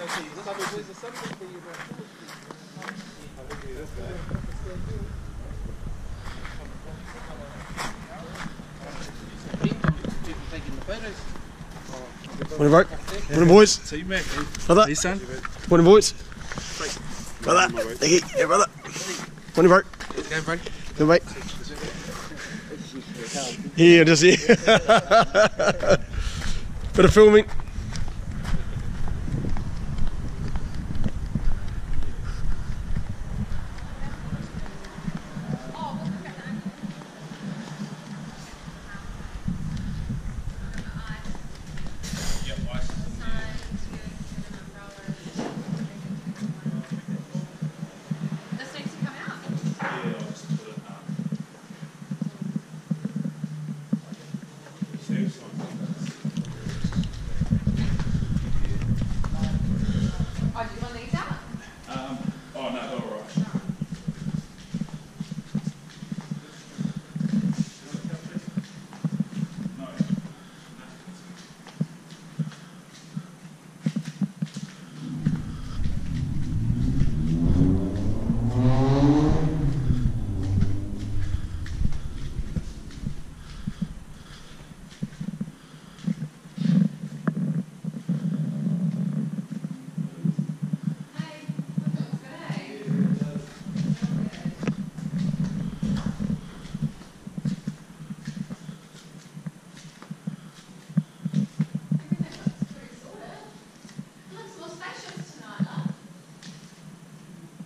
Morning, bro. Morning, boys. See you, mate. Brother. Hey, son. Morning, boys. Brother. Thank you. Yeah, brother. Morning, bro. Go, bro. Good, mate. Here, just here. Bit of filming.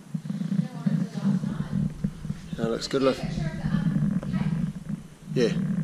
That looks good, look. Yeah.